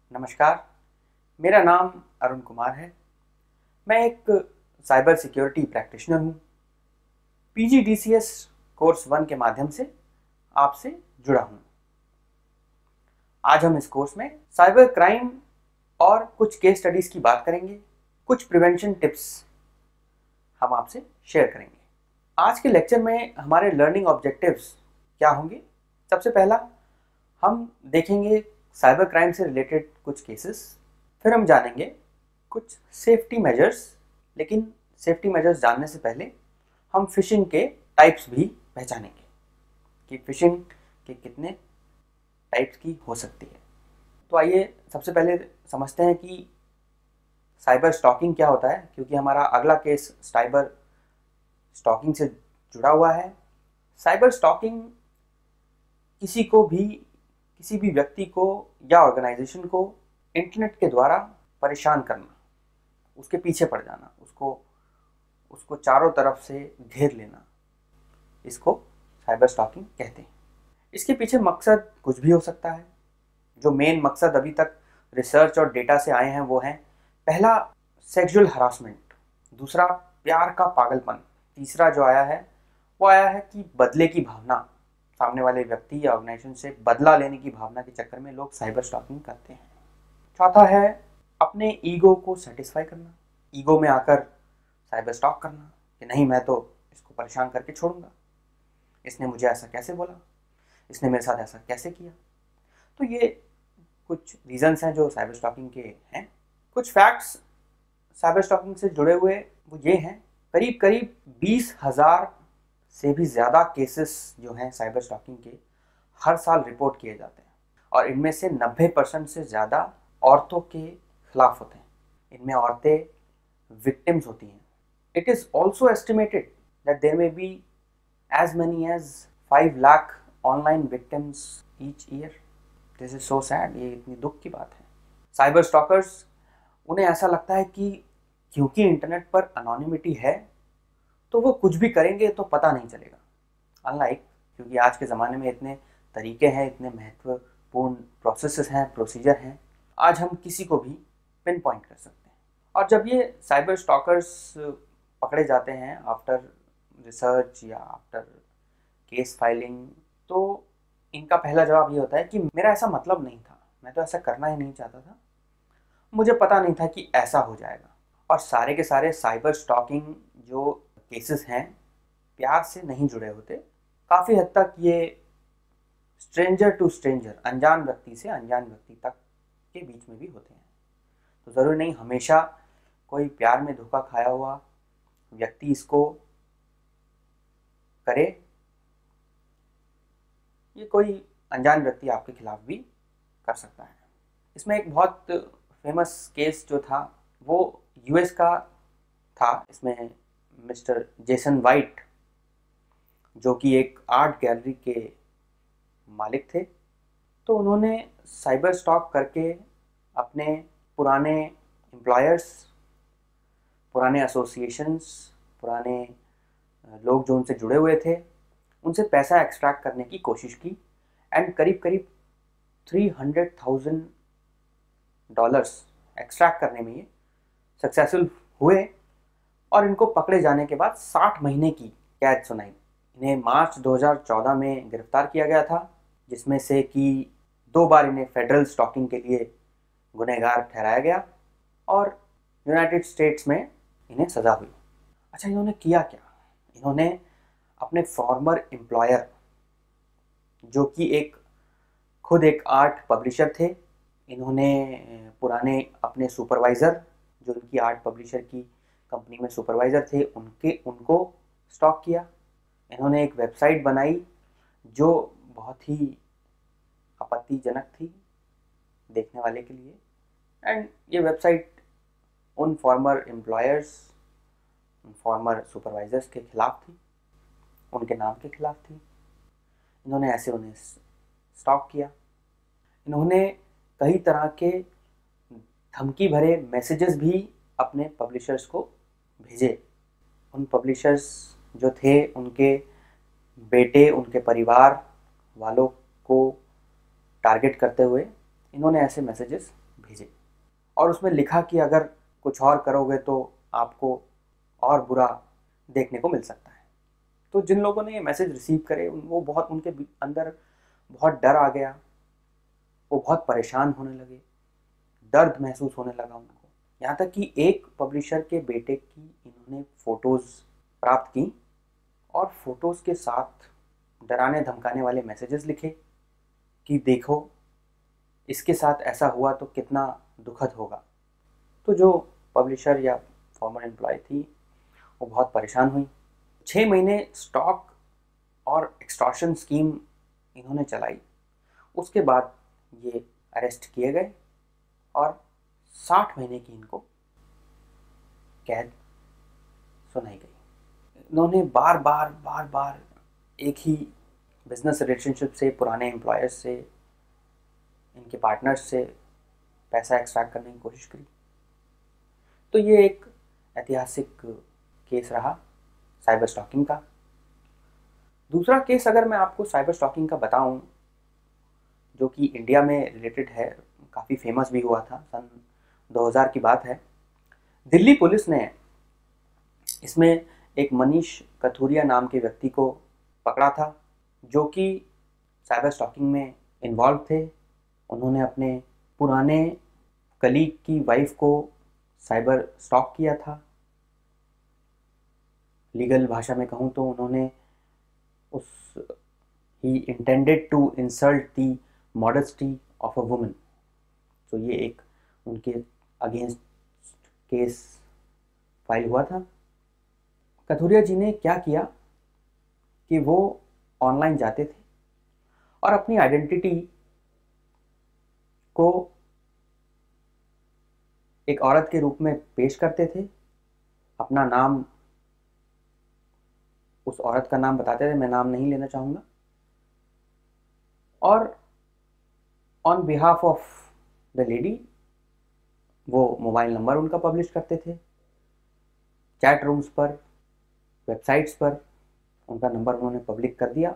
नमस्कार, मेरा नाम अरुण कुमार है। मैं एक साइबर सिक्योरिटी प्रैक्टिशनर हूँ। पीजीडीसीएस कोर्स 1 के माध्यम से आपसे जुड़ा हूँ। आज हम इस कोर्स में साइबर क्राइम और कुछ केस स्टडीज़ की बात करेंगे। कुछ प्रिवेंशन टिप्स हम आपसे शेयर करेंगे। आज के लेक्चर में हमारे लर्निंग ऑब्जेक्टिव्स क्या होंगे? सबसे पहला हम देखेंगे साइबर क्राइम से रिलेटेड कुछ केसेस। फिर हम जानेंगे कुछ सेफ्टी मेजर्स, लेकिन सेफ्टी मेजर्स जानने से पहले हम फिशिंग के टाइप्स भी पहचानेंगे कि फिशिंग के कितने टाइप्स की हो सकती है। तो आइए सबसे पहले समझते हैं कि साइबर स्टॉकिंग क्या होता है, क्योंकि हमारा अगला केस साइबर स्टॉकिंग से जुड़ा हुआ है। साइबर स्टॉकिंग किसी भी व्यक्ति को या ऑर्गेनाइजेशन को इंटरनेट के द्वारा परेशान करना, उसके पीछे पड़ जाना, उसको चारों तरफ से घेर लेना, इसको साइबर स्टॉकिंग कहते हैं। इसके पीछे मकसद कुछ भी हो सकता है। जो मेन मकसद अभी तक रिसर्च और डेटा से आए हैं वो हैं, पहला सेक्सुअल हरासमेंट, दूसरा प्यार का पागलपन, तीसरा जो आया है वो आया है कि बदले की भावना, सामने वाले व्यक्ति या ऑर्गेनाइजेशन से बदला लेने की भावना के चक्कर में लोग साइबर स्टॉकिंग करते हैं। चौथा है अपने ईगो को सेटिस्फाई करना, ईगो में आकर साइबर स्टॉक करना कि नहीं, मैं तो इसको परेशान करके छोड़ूंगा, इसने मुझे ऐसा कैसे बोला, इसने मेरे साथ ऐसा कैसे किया। तो ये कुछ रीजंस हैं जो साइबर स्टॉकिंग के हैं। कुछ फैक्ट्स साइबर स्टॉकिंग से जुड़े हुए वो ये हैं, करीब करीब 20,000 से भी ज़्यादा केसेस जो हैं साइबर स्टॉकिंग के हर साल रिपोर्ट किए जाते हैं, और इनमें से 90% से ज़्यादा औरतों के खिलाफ होते हैं। इनमें औरतें विक्टिम्स होती हैं। It is also estimated that there may be as many as 5 lakh online victims each year. This is so sad. ये इतनी दुख की बात है। साइबर स्टॉकर्स, उन्हें ऐसा लगता है कि क्योंकि इंटरनेट पर अनोनिमिटी है तो वो कुछ भी करेंगे तो पता नहीं चलेगा। अनलाइक, क्योंकि आज के ज़माने में इतने तरीके हैं, इतने महत्वपूर्ण प्रोसेसेस हैं, प्रोसीजर हैं, आज हम किसी को भी पिन पॉइंट कर सकते हैं। और जब ये साइबर स्टॉकर्स पकड़े जाते हैं आफ्टर रिसर्च या आफ्टर केस फाइलिंग, तो इनका पहला जवाब ये होता है कि मेरा ऐसा मतलब नहीं था, मैं तो ऐसा करना ही नहीं चाहता था, मुझे पता नहीं था कि ऐसा हो जाएगा। और सारे के सारे साइबर स्टॉकिंग जो केसेस हैं प्यार से नहीं जुड़े होते। काफ़ी हद तक ये स्ट्रेंजर टू स्ट्रेंजर, अनजान व्यक्ति से अनजान व्यक्ति तक के बीच में भी होते हैं। तो ज़रूरी नहीं हमेशा कोई प्यार में धोखा खाया हुआ व्यक्ति इसको करे। ये कोई अनजान व्यक्ति आपके खिलाफ भी कर सकता है। इसमें एक बहुत फेमस केस जो था वो यूएस का था। इसमें मिस्टर जेसन वाइट, जो कि एक आर्ट गैलरी के मालिक थे, तो उन्होंने साइबर स्टॉक करके अपने पुराने एम्प्लॉयर्स, पुराने एसोसिएशंस, पुराने लोग जो उनसे जुड़े हुए थे, उनसे पैसा एक्सट्रैक्ट करने की कोशिश की। एंड करीब करीब $300,000 एक्सट्रैक्ट करने में ये सक्सेसफुल हुए, और इनको पकड़े जाने के बाद 60 महीने की कैद सुनाई। इन्हें मार्च 2014 में गिरफ्तार किया गया था, जिसमें से कि 2 बार इन्हें फेडरल स्टॉकिंग के लिए गुनहगार ठहराया गया, और यूनाइटेड स्टेट्स में इन्हें सज़ा हुई। अच्छा, इन्होंने किया क्या? इन्होंने अपने फॉर्मर एम्प्लॉयर, जो कि खुद एक आर्ट पब्लिशर थे, इन्होंने पुराने अपने सुपरवाइज़र, जो इनकी आर्ट पब्लिशर की कंपनी में सुपरवाइज़र थे, उनको स्टॉक किया। इन्होंने एक वेबसाइट बनाई जो बहुत ही आपत्तिजनक थी देखने वाले के लिए, एंड ये वेबसाइट उन फॉर्मर एम्प्लॉयर्स, उन फॉर्मर सुपरवाइज़र्स के खिलाफ थी, उनके नाम के खिलाफ थी। इन्होंने ऐसे उन्हें स्टॉक किया। इन्होंने कई तरह के धमकी भरे मैसेजेस भी अपने पब्लिशर्स को भेजे। उन पब्लिशर्स जो थे, उनके बेटे, उनके परिवार वालों को टारगेट करते हुए इन्होंने ऐसे मैसेजेस भेजे और उसमें लिखा कि अगर कुछ और करोगे तो आपको और बुरा देखने को मिल सकता है। तो जिन लोगों ने ये मैसेज रिसीव करे वो बहुत, उनके अंदर बहुत डर आ गया, वो बहुत परेशान होने लगे, दर्द महसूस होने लगा उनको। यहाँ तक कि एक पब्लिशर के बेटे की इन्होंने फ़ोटोज़ प्राप्त की और फोटोज़ के साथ डराने धमकाने वाले मैसेजेस लिखे कि देखो इसके साथ ऐसा हुआ तो कितना दुखद होगा। तो जो पब्लिशर या फॉर्मर एम्प्लॉय थी वो बहुत परेशान हुई। 6 महीने स्टॉक और एक्सटॉर्शन स्कीम इन्होंने चलाई। उसके बाद ये अरेस्ट किए गए और 60 महीने की इनको कैद सुनाई गई। इन्होंने बार बार एक ही बिजनेस रिलेशनशिप से, पुराने एम्प्लॉयर्स से, इनके पार्टनर्स से पैसा एक्सट्रैक्ट करने की कोशिश करी। तो ये एक ऐतिहासिक केस रहा साइबर स्टॉकिंग का। दूसरा केस अगर मैं आपको साइबर स्टॉकिंग का बताऊं, जो कि इंडिया में रिलेटेड है, काफ़ी फेमस भी हुआ था, सन 2000 की बात है। दिल्ली पुलिस ने इसमें एक मनीष कथुरिया नाम के व्यक्ति को पकड़ा था, जो कि साइबर स्टॉकिंग में इन्वॉल्व थे। उन्होंने अपने पुराने कलीग की वाइफ को साइबर स्टॉक किया था। लीगल भाषा में कहूँ तो उन्होंने ही intended to insult the modesty of a woman. तो ये एक उनके अगेंस्ट केस फाइल हुआ था। कथुरिया जी ने क्या किया कि वो ऑनलाइन जाते थे और अपनी आइडेंटिटी को एक औरत के रूप में पेश करते थे। अपना नाम, उस औरत का नाम बताते थे, मैं नाम नहीं लेना चाहूँगा, और on behalf of the lady वो मोबाइल नंबर उनका पब्लिश करते थे। चैट रूम्स पर, वेबसाइट्स पर उनका नंबर उन्होंने पब्लिक कर दिया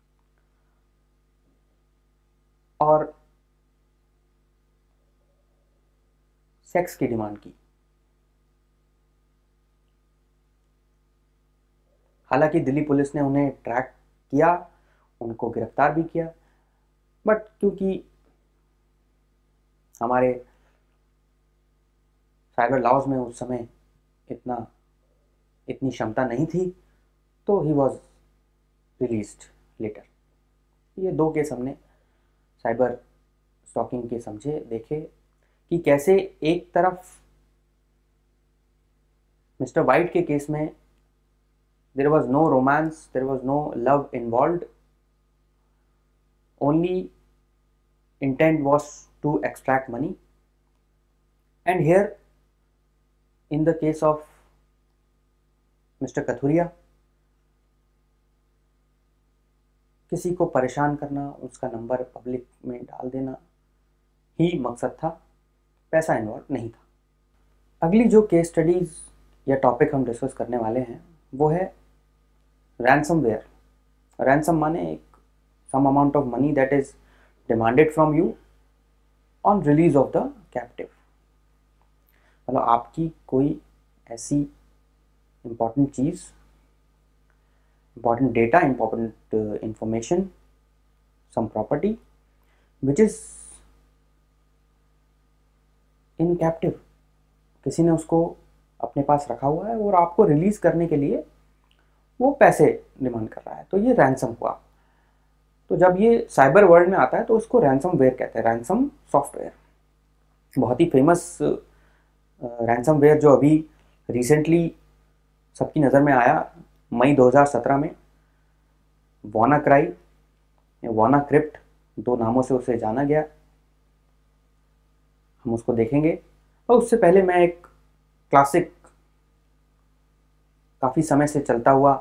और सेक्स की डिमांड की। हालांकि दिल्ली पुलिस ने उन्हें ट्रैक किया, उनको गिरफ्तार भी किया, बट क्योंकि हमारे साइबर लॉज में उस समय इतनी क्षमता नहीं थी, तो ही वॉज रिलीज्ड लेटर। ये दो केस हमने साइबर स्टॉकिंग के समझे, देखे कि कैसे एक तरफ मिस्टर वाइट के केस में there was no romance, there was no love involved, only intent was to extract money. And here in the case of Mr. Kathuria, किसी को परेशान करना, उसका नंबर पब्लिक में डाल देना ही मकसद था, पैसा इन्वॉल्व नहीं था। अगली जो केस स्टडीज या टॉपिक हम डिस्कस करने वाले हैं वो है रैंसमवेयर। रैंसम माने एक some amount of money that is demanded from you on release of the captive। मतलब आपकी कोई ऐसी इम्पॉर्टेंट चीज़, important data, important information, some property which is in captive, किसी ने उसको अपने पास रखा हुआ है और आपको रिलीज़ करने के लिए वो पैसे डिमांड कर रहा है, तो ये रैंसम हुआ। तो जब ये साइबर वर्ल्ड में आता है तो उसको रैंसमवेयर कहते हैं, रैंसम सॉफ्टवेयर। बहुत ही फेमस रैंसमवेयर जो अभी रिसेंटली सबकी नज़र में आया, मई 2017 में, वानाक्राई, वानाक्रिप्ट, दो नामों से उसे जाना गया, हम उसको देखेंगे। और उससे पहले मैं एक क्लासिक, काफ़ी समय से चलता हुआ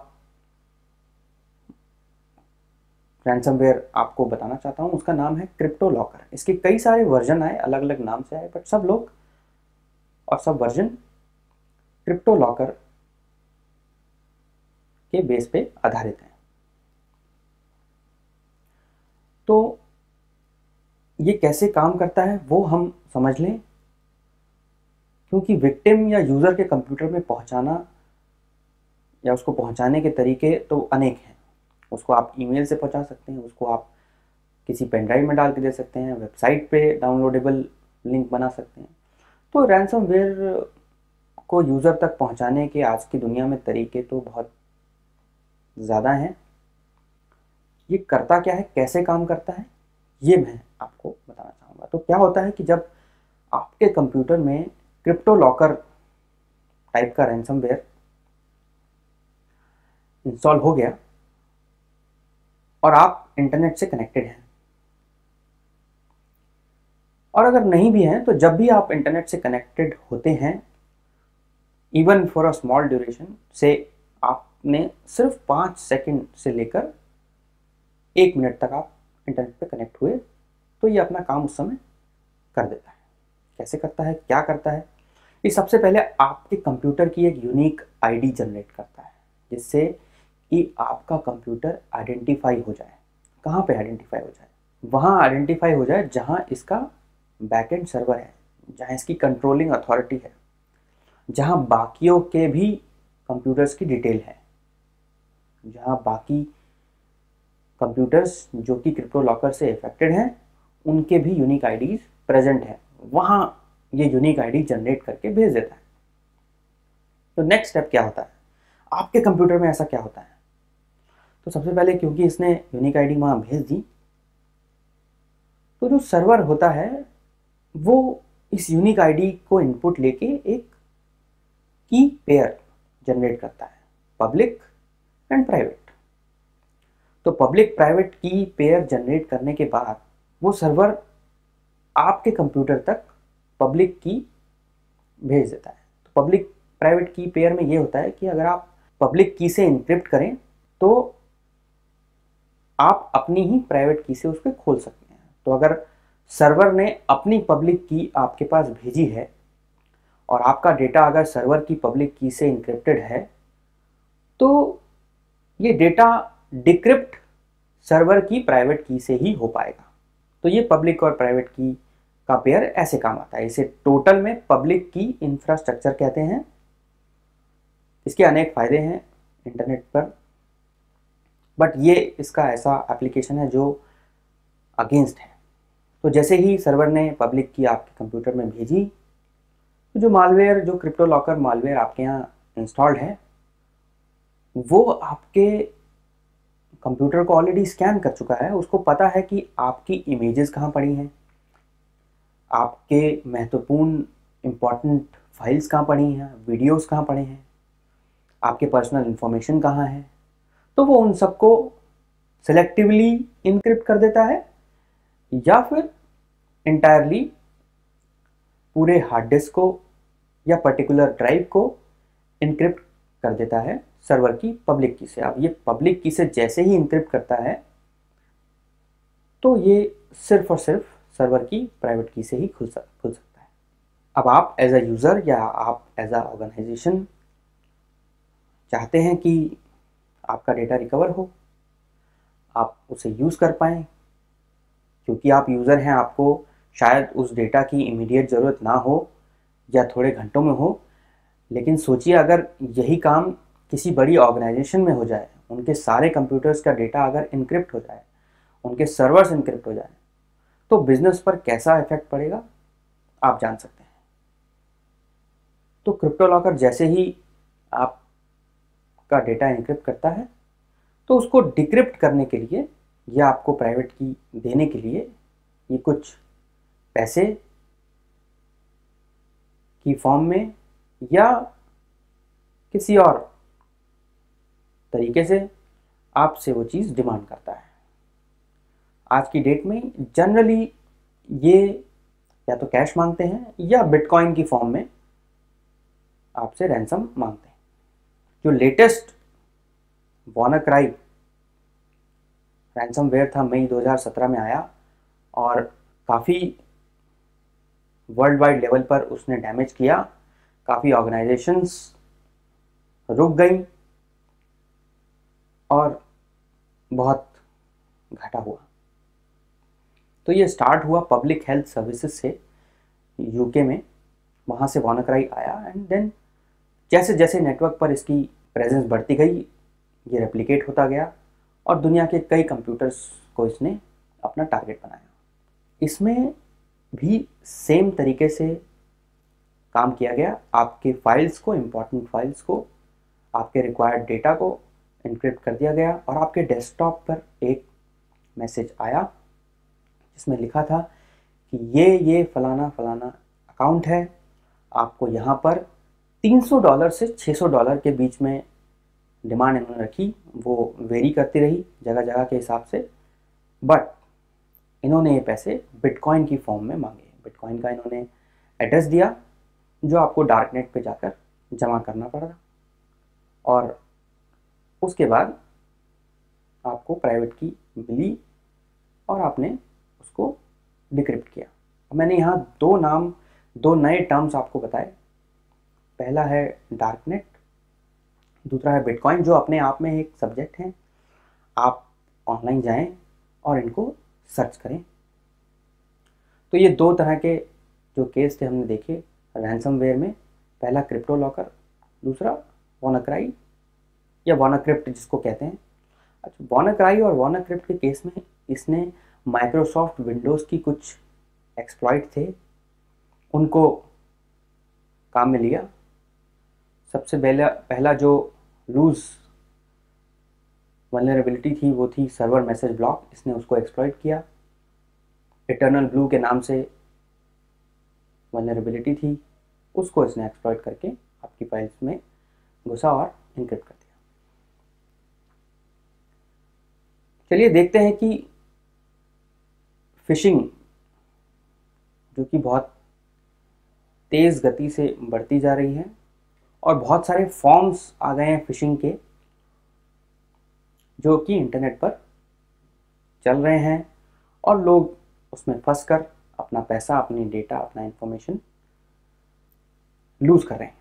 रैंसमवेयर आपको बताना चाहता हूँ। उसका नाम है क्रिप्टो लॉकर। इसके कई सारे वर्जन आए, अलग अलग नाम से आए, बट सब लोग और सब वर्जन क्रिप्टो लॉकर के बेस पे आधारित हैं। तो ये कैसे काम करता है वो हम समझ लें, क्योंकि विक्टिम या यूज़र के कंप्यूटर में पहुंचाना या उसको पहुंचाने के तरीके तो अनेक हैं। उसको आप ईमेल से पहुंचा सकते हैं, उसको आप किसी पेन ड्राइव में डाल के दे सकते हैं, वेबसाइट पे डाउनलोडेबल लिंक बना सकते हैं। तो रैंसमवेयर को यूज़र तक पहुंचाने के आज की दुनिया में तरीके तो बहुत ज़्यादा हैं। ये करता क्या है, कैसे काम करता है, ये मैं आपको बताना चाहूँगा। तो क्या होता है कि जब आपके कंप्यूटर में क्रिप्टो लॉकर टाइप का रैंसमवेयर इंस्टॉल हो गया और आप इंटरनेट से कनेक्टेड हैं, और अगर नहीं भी हैं तो जब भी आप इंटरनेट से कनेक्टेड होते हैं, even for a small duration से, आपने सिर्फ 5 सेकंड से लेकर 1 मिनट तक आप इंटरनेट पे कनेक्ट हुए, तो ये अपना काम उस समय कर देता है। कैसे करता है, क्या करता है? ये सबसे पहले आपके कंप्यूटर की एक यूनिक आईडी जनरेट करता है, जिससे कि आपका कंप्यूटर आइडेंटिफाई हो जाए। कहाँ पे आइडेंटिफाई हो जाए? वहाँ आइडेंटिफाई हो जाए जहाँ इसका बैकएंड सर्वर है, जहाँ इसकी कंट्रोलिंग अथॉरिटी है, जहाँ बाकियों के भी कंप्यूटर्स की डिटेल है, जहाँ बाकी कंप्यूटर्स जो कि क्रिप्टो लॉकर से इफेक्टेड हैं उनके भी यूनिक आईडीज प्रेजेंट है, वहाँ ये यूनिक आईडी जनरेट करके भेज देता है। तो नेक्स्ट स्टेप क्या होता है? आपके कंप्यूटर में ऐसा क्या होता है? तो सबसे पहले क्योंकि इसने यूनिक आईडी वहाँ भेज दी, तो जो सर्वर होता है वो इस यूनिक आईडी को इनपुट लेके एक की पेयर जनरेट करता है, पब्लिक एंड प्राइवेट। तो public private key pair generate करने के बाद वो सर्वर आपके कंप्यूटर तक पब्लिक की भेज देता है। तो पब्लिक प्राइवेट की पेयर में ये होता है कि अगर आप पब्लिक की से इनक्रिप्ट करें तो आप अपनी ही प्राइवेट की से उसको खोल सकते हैं। तो अगर सर्वर ने अपनी पब्लिक की आपके पास भेजी है और आपका डेटा अगर सर्वर की पब्लिक की से इनक्रिप्टेड है, तो ये डेटा डिक्रिप्ट सर्वर की प्राइवेट की से ही हो पाएगा। तो ये पब्लिक और प्राइवेट की का पेयर ऐसे काम आता है। इसे टोटल में पब्लिक की इंफ्रास्ट्रक्चर कहते हैं। इसके अनेक फायदे हैं इंटरनेट पर, बट ये इसका ऐसा एप्लीकेशन है जो अगेंस्ट है। तो जैसे ही सर्वर ने पब्लिक की आपके कंप्यूटर में भेजी, तो जो मालवेयर, जो क्रिप्टो लॉकर मालवेयर आपके यहाँ इंस्टॉल्ड है, वो आपके कंप्यूटर को ऑलरेडी स्कैन कर चुका है। उसको पता है कि आपकी इमेजेस कहाँ पड़ी हैं, आपके महत्वपूर्ण इम्पॉर्टेंट फाइल्स कहाँ पड़ी हैं, वीडियोस कहाँ पड़े हैं, आपके पर्सनल इंफॉर्मेशन कहाँ है। तो वो उन सबको सेलेक्टिवली इनक्रिप्ट कर देता है या फिर इंटायरली पूरे हार्ड डिस्क को या पर्टिकुलर ड्राइव को इनक्रिप्ट कर देता है सर्वर की पब्लिक की से। अब ये पब्लिक की से जैसे ही इनक्रिप्ट करता है तो ये सिर्फ और सिर्फ सर्वर की प्राइवेट की से ही खुल सकता है। अब आप एज अ यूज़र या आप एज अ ऑर्गेनाइजेशन चाहते हैं कि आपका डेटा रिकवर हो, आप उसे यूज़ कर पाएँ, क्योंकि आप यूज़र हैं, आपको शायद उस डेटा की इमीडिएट ज़रूरत ना हो या थोड़े घंटों में हो। लेकिन सोचिए अगर यही काम किसी बड़ी ऑर्गेनाइजेशन में हो जाए, उनके सारे कंप्यूटर्स का डेटा अगर इनक्रिप्ट हो जाए, उनके सर्वर्स इनक्रिप्ट हो जाए, तो बिजनेस पर कैसा इफेक्ट पड़ेगा आप जान सकते हैं। तो क्रिप्टो लॉकर जैसे ही आपका डेटा इनक्रिप्ट करता है, तो उसको डिक्रिप्ट करने के लिए या आपको प्राइवेट की देने के लिए ये कुछ पैसे की फॉर्म में या किसी और तरीके से आपसे वो चीज़ डिमांड करता है। आज की डेट में जनरली ये या तो कैश मांगते हैं या बिटकॉइन की फॉर्म में आपसे रैंसम मांगते हैं। जो लेटेस्ट WannaCry रैंसमवेयर था, मई 2017 में आया और काफ़ी वर्ल्ड वाइड लेवल पर उसने डैमेज किया। काफ़ी ऑर्गेनाइजेशंस रुक गई और बहुत घाटा हुआ। तो ये स्टार्ट हुआ पब्लिक हेल्थ सर्विसेज से यूके में, वहाँ से WannaCry आया एंड देन जैसे जैसे नेटवर्क पर इसकी प्रेजेंस बढ़ती गई ये रेप्लिकेट होता गया और दुनिया के कई कंप्यूटर्स को इसने अपना टारगेट बनाया। इसमें भी सेम तरीके से काम किया गया। आपके फाइल्स को, इम्पॉर्टेंट फाइल्स को, आपके रिक्वायर्ड डेटा को एन्क्रिप्ट कर दिया गया और आपके डेस्कटॉप पर एक मैसेज आया जिसमें लिखा था कि ये फलाना फलाना अकाउंट है, आपको यहाँ पर $300 से $600 के बीच में डिमांड इन्होंने रखी, वो वेरी करती रही जगह जगह के हिसाब से, बट इन्होंने ये पैसे बिटकॉइन की फॉर्म में मांगे। बिटकॉइन का इन्होंने एड्रेस दिया जो आपको डार्कनेट पे जाकर जमा करना पड़ा और उसके बाद आपको प्राइवेट की मिली और आपने उसको डिक्रिप्ट किया। मैंने यहाँ दो नए टर्म्स आपको बताए। पहला है डार्कनेट, दूसरा है बिटकॉइन, जो अपने आप में एक सब्जेक्ट है। आप ऑनलाइन जाएं और इनको सर्च करें। तो ये दो तरह के जो केस थे हमने देखे रैंसमवेयर में, पहला क्रिप्टो लॉकर, दूसरा WannaCry या WannaCrypt जिसको कहते हैं। अच्छा, WannaCry और WannaCrypt के केस में इसने माइक्रोसॉफ्ट विंडोज़ की कुछ एक्सप्लॉइट थे उनको काम में लिया। सबसे पहला जो लूज वल्नरेबिलिटी थी वो थी सर्वर मैसेज ब्लॉक, इसने उसको एक्सप्लॉइट किया। इटर्नल ब्लू के नाम से वल्नरेबिलिटी थी, उसको इसने एक्सप्लॉइट करके आपकी फाइल्स में घुसा और इनक्रिप्ट कर दिया। चलिए देखते हैं कि फिशिंग जो कि बहुत तेज़ गति से बढ़ती जा रही है और बहुत सारे फॉर्म्स आ गए हैं फिशिंग के जो कि इंटरनेट पर चल रहे हैं और लोग उसमें फंसकर अपना पैसा, अपनी डेटा, अपना इंफॉर्मेशन लूज कर रहे हैं।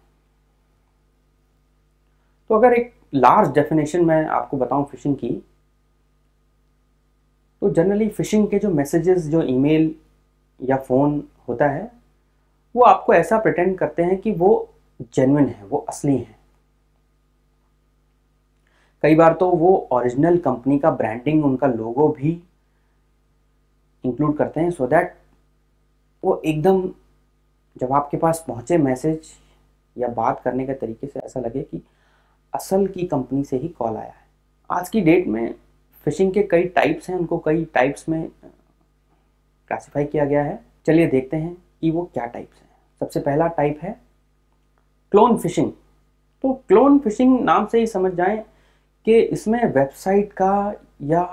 तो अगर एक लार्ज डेफिनेशन मैं आपको बताऊं फिशिंग की, तो जनरली फिशिंग के जो मैसेजेस, जो ईमेल या फ़ोन होता है, वो आपको ऐसा प्रिटेंड करते हैं कि वो जेन्युइन है, वो असली हैं। कई बार तो वो ओरिजिनल कंपनी का ब्रांडिंग, उनका लोगो भी इंक्लूड करते हैं सो दैट वो एकदम जब आपके पास पहुंचे मैसेज या बात करने के तरीके से ऐसा लगे कि असल की कंपनी से ही कॉल आया है। आज की डेट में फिशिंग के कई टाइप्स हैं, उनको कई टाइप्स में क्लासिफाई किया गया है। चलिए देखते हैं कि वो क्या टाइप्स हैं। सबसे पहला टाइप है क्लोन फिशिंग। तो क्लोन फिशिंग नाम से ही समझ जाएं कि इसमें वेबसाइट का या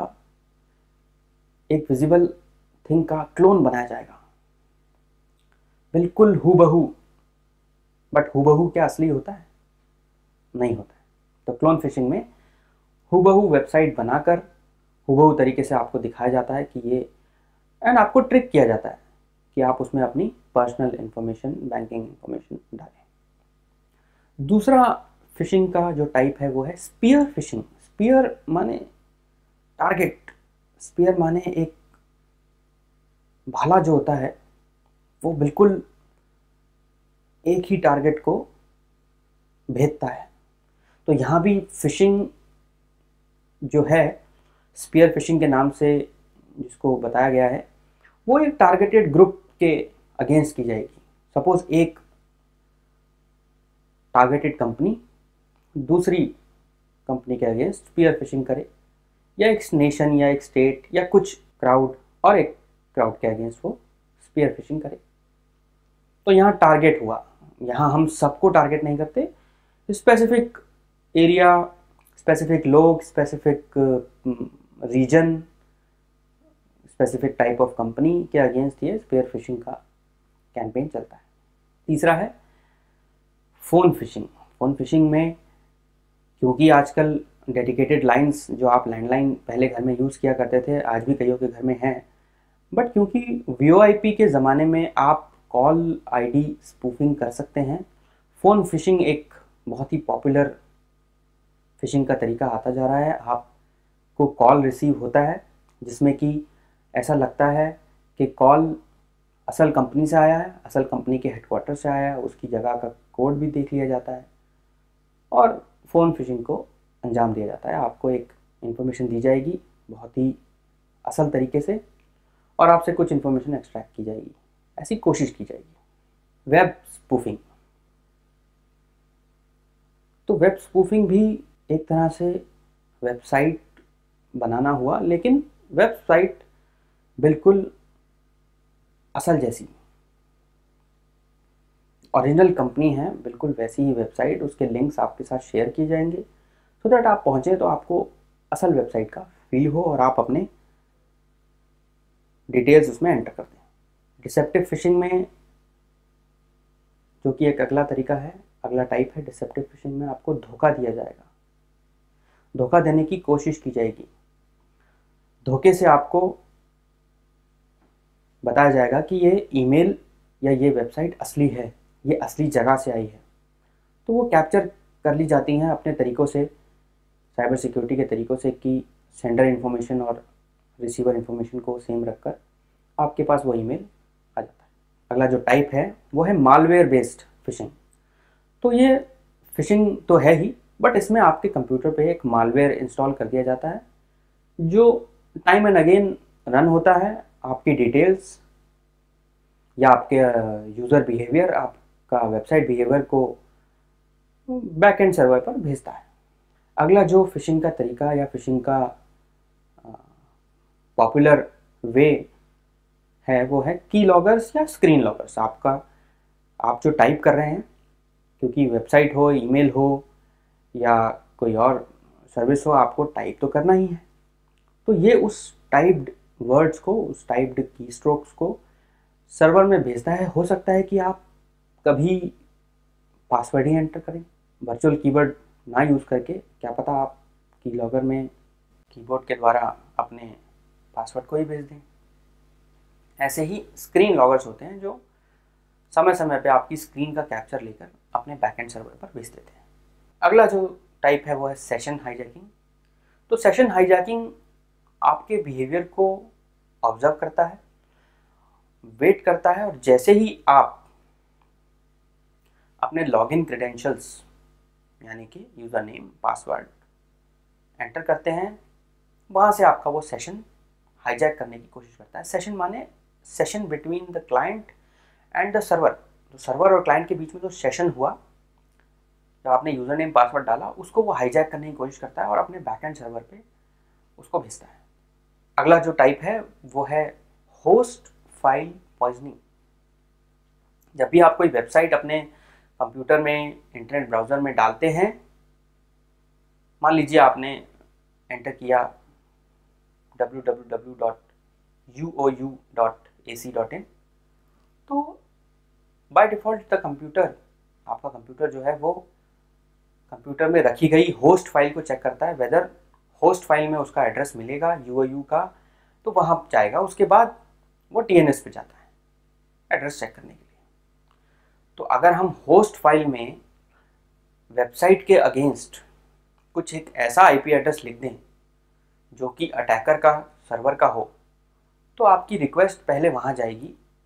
एक विजिबल थिंग का क्लोन बनाया जाएगा, बिल्कुल हूबहू। बट हूबहू क्या असली होता है? नहीं होता है। तो क्लोन फिशिंग में हूबहू वेबसाइट बनाकर हूबहू तरीके से आपको दिखाया जाता है कि ये, एंड आपको ट्रिक किया जाता है कि आप उसमें अपनी पर्सनल इंफॉर्मेशन, बैंकिंग इंफॉर्मेशन डालें। दूसरा फिशिंग का जो टाइप है वो है स्पीयर फिशिंग। स्पीयर माने टारगेट, स्पीयर माने एक भाला जो होता है वो बिल्कुल एक ही टारगेट को भेदता है। तो यहाँ भी फिशिंग जो है स्पीयर फिशिंग के नाम से जिसको बताया गया है, वो एक टारगेटेड ग्रुप के अगेंस्ट की जाएगी। सपोज एक टारगेटेड कंपनी दूसरी कंपनी के अगेंस्ट स्पीयर फिशिंग करे, या एक नेशन या एक स्टेट या कुछ क्राउड और एक क्राउड के अगेंस्ट वो स्पीयर फिशिंग करे। तो यहाँ टारगेट हुआ, यहाँ हम सबको टारगेट नहीं करते, स्पेसिफिक एरिया, स्पेसिफिक लोग, specific region, specific type of company के अगेंस्ट ये स्पीयर फिशिंग का कैंपेन चलता है। तीसरा है फ़ोन फिशिंग। फ़ोन फिशिंग में क्योंकि आजकल डेडिकेटेड लाइंस जो आप लैंडलाइन पहले घर में यूज़ किया करते थे, आज भी कईयों के घर में हैं, बट क्योंकि VoIP के ज़माने में आप कॉल आईडी स्पूफिंग कर सकते हैं, फ़ोन फिशिंग एक बहुत ही पॉपुलर फिशिंग का तरीका आता जा रहा है। आपको कॉल रिसीव होता है जिसमें कि ऐसा लगता है कि कॉल असल कंपनी से आया है, असल कंपनी के हेडक्वार्टर से आया है, उसकी जगह का कोड भी देख लिया जाता है और फ़ोन फिशिंग को अंजाम दिया जाता है। आपको एक इन्फॉर्मेशन दी जाएगी बहुत ही असल तरीके से और आपसे कुछ इन्फॉर्मेशन एक्सट्रैक्ट की जाएगी, ऐसी कोशिश की जाएगी। वेब स्पूफिंग, तो वेब स्पूफिंग भी एक तरह से वेबसाइट बनाना हुआ, लेकिन वेबसाइट बिल्कुल असल जैसी, ओरिजिनल कंपनी है बिल्कुल वैसी ही वेबसाइट, उसके लिंक्स आपके साथ शेयर किए जाएंगे सो दैट आप पहुँचें तो आपको असल वेबसाइट का फील हो और आप अपने डिटेल्स उसमें एंटर कर दें। डिसेप्टिव फिशिंग में, जो कि एक अगला तरीका है, अगला टाइप है, डिसेप्टिव फिशिंग में आपको धोखा दिया जाएगा, धोखा देने की कोशिश की जाएगी। धोखे से आपको बताया जाएगा कि ये ईमेल या ये वेबसाइट असली है, ये असली जगह से आई है, तो वो कैप्चर कर ली जाती हैं अपने तरीक़ों से, साइबर सिक्योरिटी के तरीक़ों से, कि सेंडर इन्फॉर्मेशन और रिसीवर इन्फॉर्मेशन को सेम रखकर आपके पास वो ईमेल आ जाता है। अगला जो टाइप है वो है मालवेयर बेस्ड फिशिंग। तो ये फिशिंग तो है ही, बट इसमें आपके कंप्यूटर पे एक मालवेयर इंस्टॉल कर दिया जाता है जो टाइम एंड अगेन रन होता है, आपकी डिटेल्स या आपके यूज़र बिहेवियर, आपका वेबसाइट बिहेवियर को बैक एंड सर्वर पर भेजता है। अगला जो फिशिंग का तरीका या फिशिंग का पॉपुलर वे है वो है की लॉगर्स या स्क्रीन लॉगर्स। आप जो टाइप कर रहे हैं, क्योंकि वेबसाइट हो, ईमेल हो या कोई और सर्विस हो, आपको टाइप तो करना ही है, तो ये उस टाइप्ड वर्ड्स को, उस टाइप्ड की स्ट्रोक्स को सर्वर में भेजता है। हो सकता है कि आप कभी पासवर्ड ही एंटर करें, वर्चुअल कीवर्ड ना यूज़ करके, क्या पता आप की लॉगर में कीबोर्ड के द्वारा अपने पासवर्ड को ही भेज दें। ऐसे ही स्क्रीन लॉगर्स होते हैं जो समय समय पे आपकी स्क्रीन का कैप्चर लेकर अपने बैकएंड सर्वर पर भेज देते हैं। अगला जो टाइप है वो है सेशन हाईजैकिंग। तो सेशन हाईजैकिंग आपके बिहेवियर को ऑब्जर्व करता है, वेट करता है, और जैसे ही आप अपने लॉगिन क्रेडेंशियल्स यानी कि यूज़र नेम, पासवर्ड एंटर करते हैं, वहाँ से आपका वो सेशन हाईजैक करने की कोशिश करता है। सेशन माने session between the client and the server. तो सर्वर और क्लाइंट के बीच में जो सेशन हुआ, जब आपने यूज़र नेम पासवर्ड डाला, उसको वो हाईजैक करने की कोशिश करता है और अपने बैकएंड सर्वर पे उसको भेजता है। अगला जो टाइप है वो है होस्ट फाइल पॉइजनिंग। जब भी आप कोई वेबसाइट अपने कंप्यूटर में, इंटरनेट ब्राउज़र में डालते हैं, मान लीजिए आपने एंटर किया www.uou.ac.in, तो बाय डिफ़ॉल्ट आपका कंप्यूटर जो है वो कंप्यूटर में रखी गई होस्ट फाइल को चेक करता है, वेदर होस्ट फाइल में उसका एड्रेस मिलेगा UOU का, तो वहाँ जाएगा। उसके बाद वो TNS पे जाता है एड्रेस चेक करने के लिए। तो अगर हम होस्ट फाइल में वेबसाइट के अगेंस्ट कुछ एक ऐसा IP एड्रेस लिख दें जो कि अटैकर का, सर्वर का हो, तो आपकी रिक्वेस्ट पहले वहाँ जाएगी।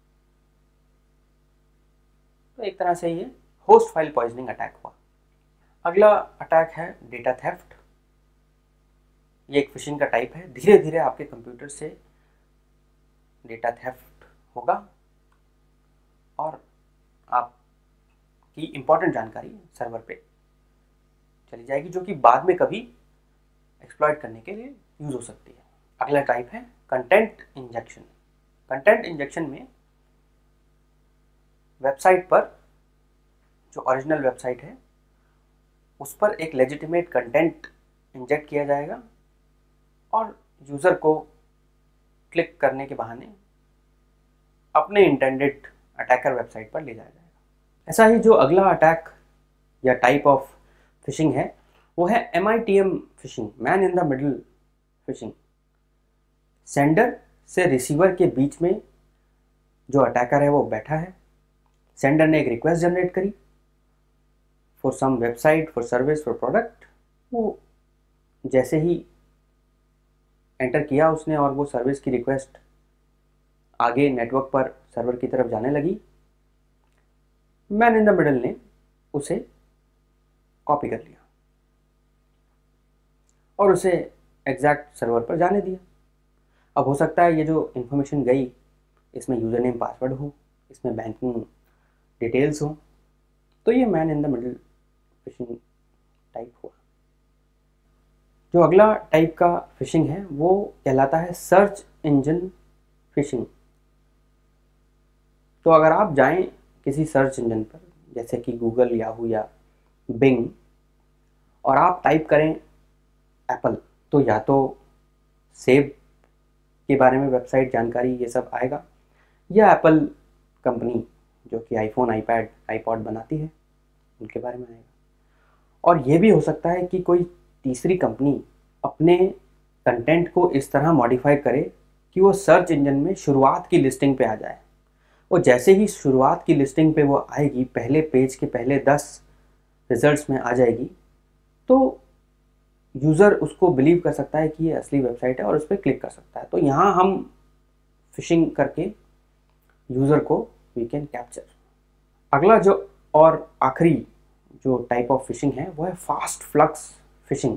तो एक तरह से ये होस्ट फाइल पॉइजनिंग अटैक हुआ। अगला अटैक है डेटा थेफ्ट। ये एक फिशिंग का टाइप है। धीरे धीरे आपके कंप्यूटर से डेटा थेफ्ट होगा और आपकी इंपॉर्टेंट जानकारी सर्वर पे चली जाएगी, जो कि बाद में कभी एक्सप्लॉइट करने के लिए यूज़ हो सकती है। अगला टाइप है कंटेंट इंजेक्शन। कंटेंट इंजेक्शन में वेबसाइट पर, जो ओरिजिनल वेबसाइट है, उस पर एक लेजिटिमेट कंटेंट इंजेक्ट किया जाएगा और यूज़र को क्लिक करने के बहाने अपने इंटेंडेड अटैकर वेबसाइट पर ले जाया जाएगा। ऐसा ही जो अगला अटैक या टाइप ऑफ फिशिंग है वो है MITM phishing, man in the middle phishing. Sender से रिसीवर के बीच में जो अटैकर है वो बैठा है। सेंडर ने एक रिक्वेस्ट जनरेट करी for some website, for service, for product. वो जैसे ही एंटर किया उसने और वो सर्विस की रिक्वेस्ट आगे नेटवर्क पर सर्वर की तरफ जाने लगी, मैन इन द मिडल ने उसे कॉपी कर लिया और उसे एग्जैक्ट सर्वर पर जाने दिया। अब हो सकता है ये जो इन्फॉर्मेशन गई इसमें यूज़र नेम पासवर्ड हो, इसमें बैंकिंग डिटेल्स हो, तो ये man in the middle phishing type हुआ। जो अगला टाइप का फिशिंग है वो कहलाता है सर्च इंजन फिशिंग। तो अगर आप जाएं किसी सर्च इंजन पर जैसे कि गूगल, याहू या बिंग, और आप टाइप करें एप्पल, तो या तो सेब के बारे में वेबसाइट जानकारी ये सब आएगा, या एप्पल कंपनी जो कि आईफोन, आईपैड, आईपॉड बनाती है उनके बारे में आएगा। और ये भी हो सकता है कि कोई तीसरी कंपनी अपने कंटेंट को इस तरह मॉडिफाई करे कि वो सर्च इंजन में शुरुआत की लिस्टिंग पे आ जाए। और जैसे ही शुरुआत की लिस्टिंग पे वो आएगी, पहले पेज के पहले 10 रिजल्ट्स में आ जाएगी, तो यूज़र उसको बिलीव कर सकता है कि ये असली वेबसाइट है और उस पर क्लिक कर सकता है। तो यहाँ हम फिशिंग करके यूज़र को वी कैन कैप्चर। अगला जो और आखिरी जो टाइप ऑफ फिशिंग है वो है फास्ट फ्लक्स फिशिंग।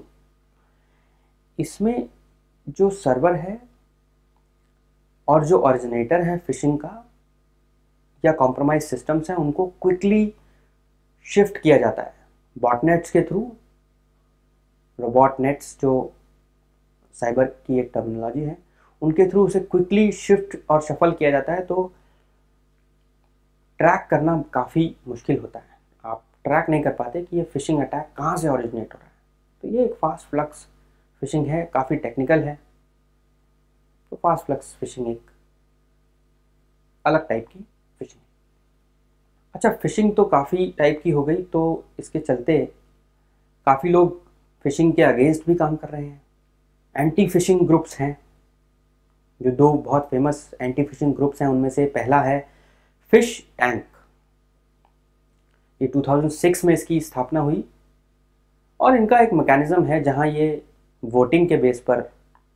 इसमें जो सर्वर है और जो ओरिजिनेटर है फिशिंग का या कॉम्प्रोमाइज सिस्टम्स हैं उनको क्विकली शिफ्ट किया जाता है बॉटनेट्स के थ्रू। रोबोट नेट्स जो साइबर की एक टर्मिनोलॉजी है, उनके थ्रू उसे क्विकली शिफ्ट और शफल किया जाता है। तो ट्रैक करना काफ़ी मुश्किल होता है, आप ट्रैक नहीं कर पाते कि ये फिशिंग अटैक कहाँ से ओरिजिनेट हो रहा है। तो ये एक फास्ट फ्लक्स फिशिंग है, काफ़ी टेक्निकल है। तो फास्ट फ्लक्स फिशिंग एक अलग टाइप की फिशिंग है। अच्छा, फिशिंग तो काफ़ी टाइप की हो गई, तो इसके चलते काफ़ी लोग फिशिंग के अगेंस्ट भी काम कर रहे हैं। एंटी फिशिंग ग्रुप्स हैं, जो दो बहुत फेमस एंटी फिशिंग ग्रुप्स हैं उनमें से पहला है फिश टैंक। ये 2006 में इसकी स्थापना हुई और इनका एक मैकेनिज्म है जहां ये वोटिंग के बेस पर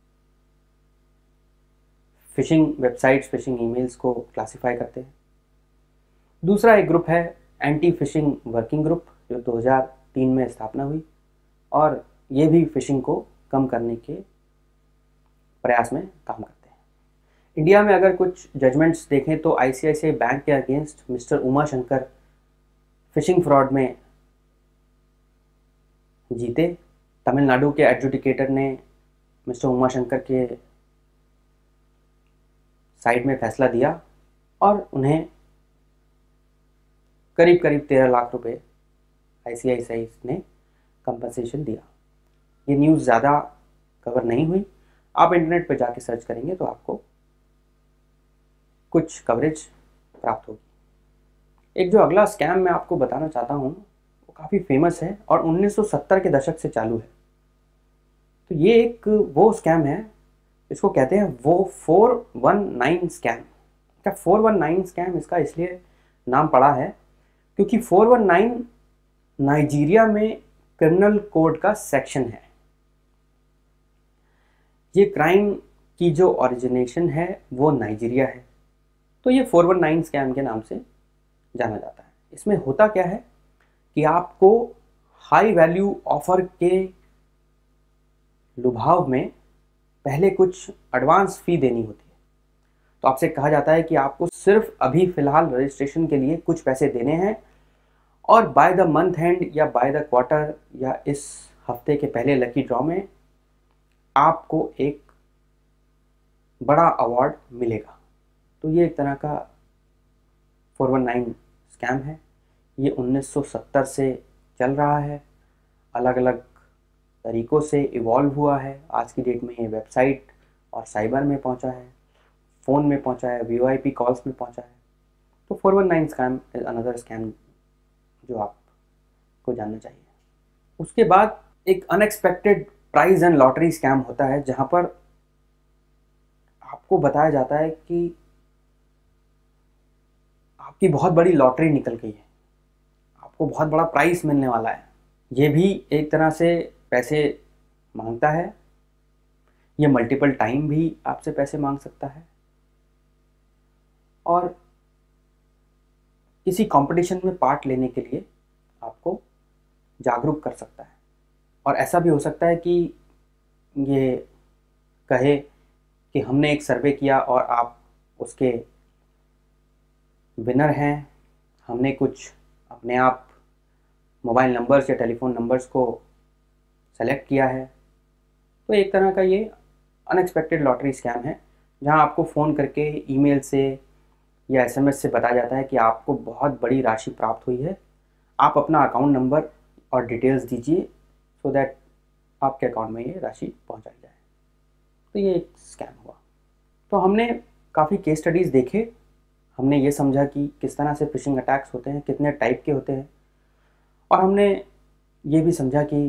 फिशिंग वेबसाइट्स, फिशिंग ईमेल्स को क्लासिफाई करते हैं। दूसरा एक ग्रुप है एंटी फिशिंग वर्किंग ग्रुप, जो 2003 में स्थापना हुई और ये भी फिशिंग को कम करने के प्रयास में काम करते हैं। इंडिया में अगर कुछ जजमेंट्स देखें तो आईसीआईसीआई बैंक के against Mister Uma Shankar phishing fraud में जीते। तमिलनाडु के एडजुडिकेटर ने मिस्टर उमा शंकर के साइड में फैसला दिया और उन्हें करीब करीब 13 लाख रुपए आईसीआईसीआई ने कंपनसेशन दिया। ये न्यूज़ ज़्यादा कवर नहीं हुई, आप इंटरनेट पर जाके सर्च करेंगे तो आपको कुछ कवरेज प्राप्त होगी। एक जो अगला स्कैम मैं आपको बताना चाहता हूँ वो काफ़ी फेमस है और 1970 के दशक से चालू है। तो ये एक वो स्कैम है, इसको कहते हैं वो 419 स्कैम। क्या 419 स्कैम इसका इसलिए नाम पड़ा है क्योंकि 419 नाइजीरिया में क्रिमिनल कोड का सेक्शन है। ये क्राइम की जो ओरिजिनेशन है वो नाइजीरिया है, तो ये 419 स्कैम के नाम से जाना जाता है। इसमें होता क्या है कि आपको हाई वैल्यू ऑफर के लुभाव में पहले कुछ एडवांस फी देनी होती है। तो आपसे कहा जाता है कि आपको सिर्फ अभी फ़िलहाल रजिस्ट्रेशन के लिए कुछ पैसे देने हैं और बाय द मंथ एंड या बाय द क्वार्टर या इस हफ्ते के पहले लकी ड्रॉ में आपको एक बड़ा अवार्ड मिलेगा। तो ये एक तरह का 419 स्कैम है। ये 1970 से चल रहा है, अलग अलग तरीक़ों से इवॉल्व हुआ है। आज की डेट में ये वेबसाइट और साइबर में पहुंचा है, फ़ोन में पहुंचा है, वीओआईपी कॉल्स में पहुंचा है। तो 419 स्कैम इज़ अनदर स्कैम जो आपको जानना चाहिए। उसके बाद एक unexpected prize and lottery scam होता है, जहां पर आपको बताया जाता है कि आपकी बहुत बड़ी लॉटरी निकल गई है, आपको बहुत बड़ा प्राइस मिलने वाला है। ये भी एक तरह से पैसे मांगता है, ये मल्टीपल टाइम भी आपसे पैसे मांग सकता है। और किसी कंपटीशन में पार्ट लेने के लिए आपको जागरूक कर सकता है। और ऐसा भी हो सकता है कि ये कहे कि हमने एक सर्वे किया और आप उसके विनर हैं, हमने कुछ अपने आप मोबाइल नंबर्स या टेलीफोन नंबर्स को सेलेक्ट किया है। तो एक तरह का ये अनएक्सपेक्टेड लॉटरी स्कैम है, जहां आपको फ़ोन करके ईमेल से या एसएमएस से बताया जाता है कि आपको बहुत बड़ी राशि प्राप्त हुई है, आप अपना अकाउंट नंबर और डिटेल्स दीजिए सो दैट आपके अकाउंट में ये राशि पहुंचाई जाए। तो ये एक स्कैम हुआ। तो हमने काफ़ी केस स्टडीज़ देखे, हमने ये समझा कि किस तरह से फिशिंग अटैक्स होते हैं, कितने टाइप के होते हैं, और हमने ये भी समझा कि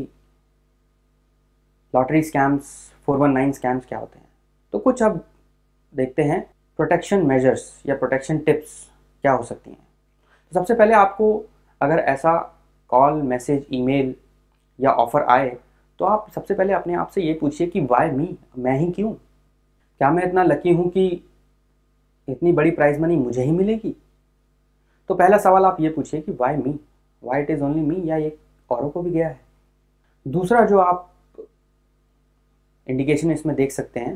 लॉटरी स्कैम्स 419 स्कैम्स क्या होते हैं। तो कुछ अब देखते हैं प्रोटेक्शन मेजर्स या प्रोटेक्शन टिप्स क्या हो सकती हैं। तो सबसे पहले आपको अगर ऐसा कॉल, मैसेज, ईमेल या ऑफ़र आए तो आप सबसे पहले अपने आप से ये पूछिए कि वाई मी, मैं ही क्यों? क्या मैं इतना लकी हूँ कि इतनी बड़ी प्राइज मनी मुझे ही मिलेगी? तो पहला सवाल आप ये पूछिए कि why me, why it is only me, या ये औरों को भी गया है? दूसरा जो आप इंडिकेशन इसमें देख सकते हैं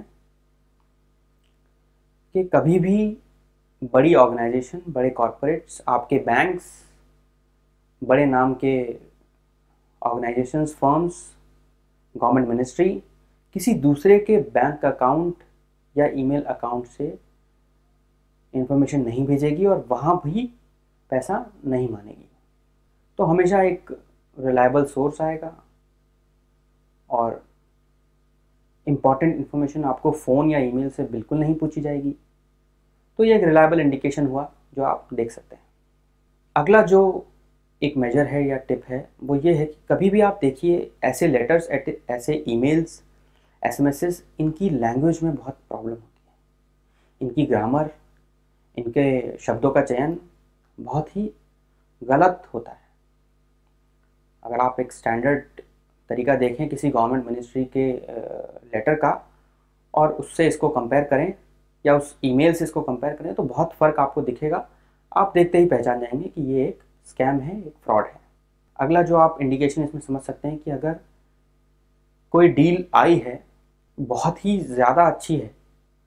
कि कभी भी बड़ी ऑर्गेनाइजेशन, बड़े कॉरपोरेट्स, आपके बैंक्स, बड़े नाम के ऑर्गेनाइजेशंस, फर्म्स, गवर्नमेंट मिनिस्ट्री किसी दूसरे के बैंक अकाउंट या ईमेल अकाउंट से इंफॉर्मेशन नहीं भेजेगी और वहाँ भी पैसा नहीं मानेगी। तो हमेशा एक रिलायबल सोर्स आएगा और इम्पॉर्टेंट इन्फॉर्मेशन आपको फ़ोन या ईमेल से बिल्कुल नहीं पूछी जाएगी। तो ये एक रिलायबल इंडिकेशन हुआ जो आप देख सकते हैं। अगला जो एक मेजर है या टिप है वो ये है कि कभी भी आप देखिए ऐसे लेटर्स, ऐसे ईमेल्स, एसएमएसेस, इनकी लैंग्वेज में बहुत प्रॉब्लम होती है। इनकी ग्रामर, इनके शब्दों का चयन बहुत ही गलत होता है। अगर आप एक स्टैंडर्ड तरीका देखें किसी गवर्नमेंट मिनिस्ट्री के लेटर का और उससे इसको कंपेयर करें या उस ईमेल से इसको कंपेयर करें तो बहुत फ़र्क आपको दिखेगा। आप देखते ही पहचान जाएंगे कि ये एक स्कैम है, एक फ्रॉड है। अगला जो आप इंडिकेशन इसमें समझ सकते हैं कि अगर कोई डील आई है, बहुत ही ज़्यादा अच्छी है,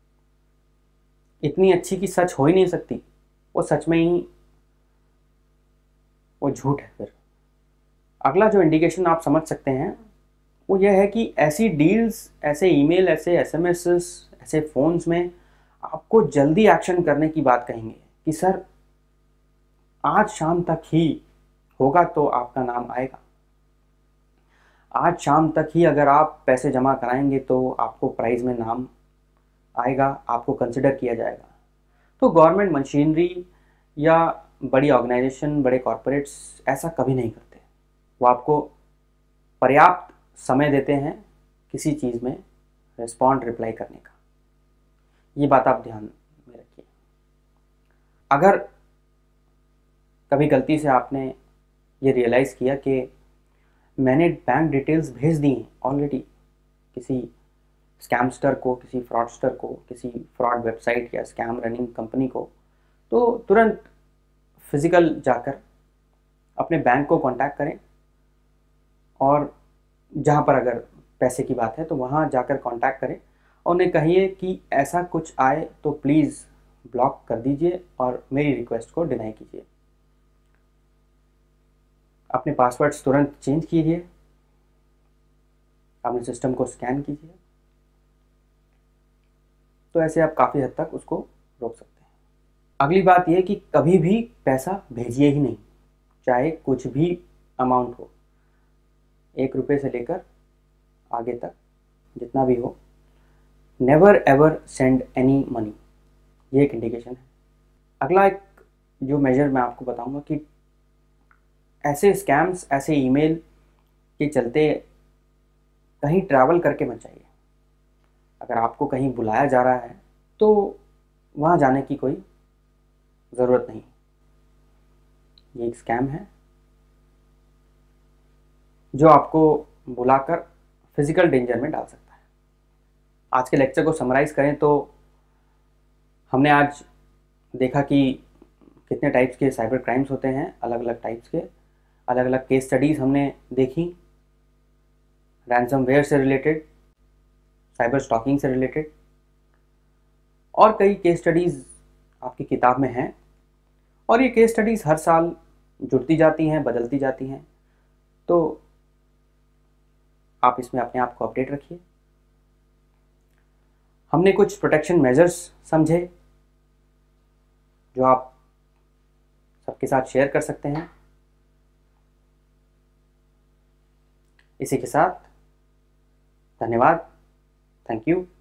इतनी अच्छी कि सच हो ही नहीं सकती, वो सच में ही वो झूठ है फिर। अगला जो इंडिकेशन आप समझ सकते हैं वो ये है कि ऐसी डील्स, ऐसे ईमेल, ऐसे एसएमएसेस, ऐसे फ़ोन्स में आपको जल्दी एक्शन करने की बात कहेंगे कि सर आज शाम तक ही होगा तो आपका नाम आएगा, आज शाम तक ही अगर आप पैसे जमा कराएंगे तो आपको प्राइज़ में नाम आएगा, आपको कंसिडर किया जाएगा। तो गवर्नमेंट मशीनरी या बड़ी ऑर्गेनाइजेशन, बड़े कॉरपोरेट्स ऐसा कभी नहीं करते। वो आपको पर्याप्त समय देते हैं किसी चीज़ में रिप्लाई करने का। ये बात आप ध्यान में रखिए। अगर कभी गलती से आपने ये रियलाइज़ किया कि मैंने बैंक डिटेल्स भेज दी हैं ऑलरेडी किसी स्कैमस्टर को, किसी फ्रॉडस्टर को, किसी फ्रॉड वेबसाइट या स्कैम रनिंग कंपनी को, तो तुरंत फिज़िकल जाकर अपने बैंक को कांटेक्ट करें और जहाँ पर अगर पैसे की बात है तो वहाँ जाकर कांटेक्ट करें और उन्हें कहिए कि ऐसा कुछ आए तो प्लीज़ ब्लॉक कर दीजिए और मेरी रिक्वेस्ट को डिनाई कीजिए। अपने पासवर्ड्स तुरंत चेंज कीजिए, अपने सिस्टम को स्कैन कीजिए। तो ऐसे आप काफ़ी हद तक उसको रोक सकते हैं। अगली बात यह कि कभी भी पैसा भेजिए ही नहीं, चाहे कुछ भी अमाउंट हो, 1 रुपये से लेकर आगे तक जितना भी हो। Never ever send any money, ये एक इंडिकेशन है। अगला एक जो मेजर मैं आपको बताऊंगा कि ऐसे स्कैम्स, ऐसे ईमेल के चलते कहीं ट्रैवल करके मत जाइए। अगर आपको कहीं बुलाया जा रहा है तो वहाँ जाने की कोई ज़रूरत नहीं। ये एक स्कैम है जो आपको बुलाकर फिज़िकल डेंजर में डाल सकता है। आज के लेक्चर को समराइज़ करें तो हमने आज देखा कि कितने टाइप्स के साइबर क्राइम्स होते हैं, अलग अलग टाइप्स के, अलग अलग केस स्टडीज़ हमने देखी, रैंसमवेयर से रिलेटेड, साइबर स्टॉकिंग से रिलेटेड, और कई केस स्टडीज़ आपकी किताब में हैं। और ये केस स्टडीज़ हर साल जुड़ती जाती हैं, बदलती जाती हैं, तो आप इसमें अपने आप को अपडेट रखिए। हमने कुछ प्रोटेक्शन मेजर्स समझे जो आप सबके साथ शेयर कर सकते हैं। इसी के साथ धन्यवाद, थैंक यू।